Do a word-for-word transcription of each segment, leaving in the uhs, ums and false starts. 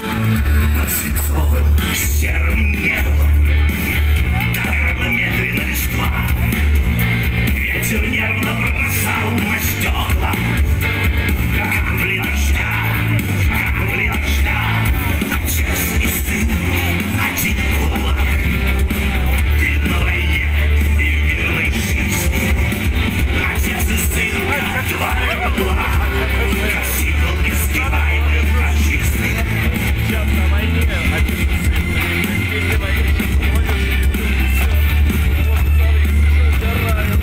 Над свинцовым серым небом дорога медленно листва. Ветер нервно бросал на стекла капли дождя, капли дождя. Отец и сын, один кулак. И на войне, и в мирной жизни отец и сын, как два орла. Символ несгибаемой фашисты. Сейчас на войне отец и сын, на войне сейчас молодежь и все. Вот угорают.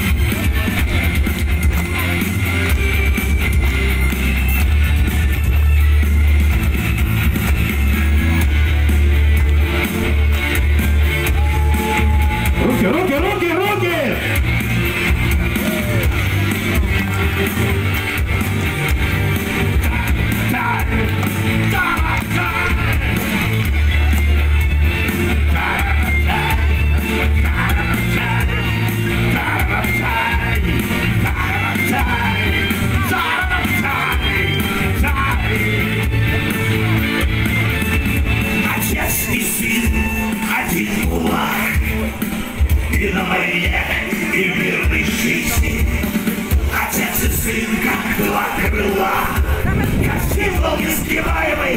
Руки, руки, руки, руки! Отец и сын, один кулак. И на войне, и в мирной жизни отец и сын, как два крыла. Как символ несгибаемой